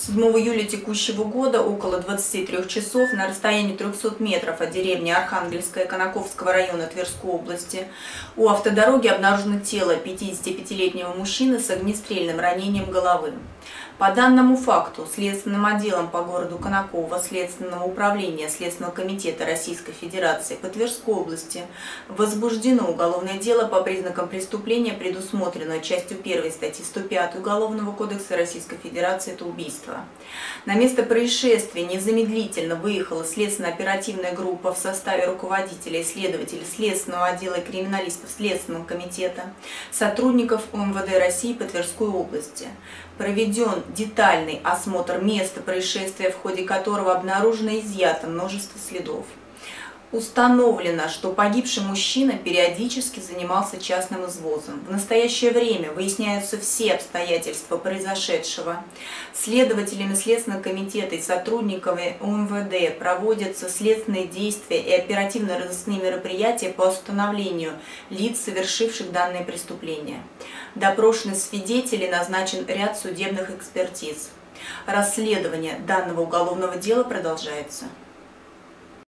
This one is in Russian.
7 июля текущего года около 23 часов на расстоянии 300 метров от деревни Архангельская Конаковского района Тверской области у автодороги обнаружено тело 55-летнего мужчины с огнестрельным ранением головы. По данному факту Следственным отделом по городу Конаково Следственного управления Следственного комитета Российской Федерации по Тверской области возбуждено уголовное дело по признакам преступления, предусмотренного частью 1 статьи 105 Уголовного кодекса Российской Федерации, это убийство. На место происшествия незамедлительно выехала следственно-оперативная группа в составе руководителя и следователей Следственного отдела и криминалистов Следственного комитета, сотрудников УМВД России по Тверской области. Проведен детальный осмотр места происшествия, в ходе которого обнаружено и изъято множество следов. Установлено, что погибший мужчина периодически занимался частным извозом. В настоящее время выясняются все обстоятельства произошедшего. Следователями Следственного комитета и сотрудниками УМВД проводятся следственные действия и оперативно-розыскные мероприятия по установлению лиц, совершивших данные преступления. Допрошены свидетели, назначен ряд судебных экспертиз. Расследование данного уголовного дела продолжается.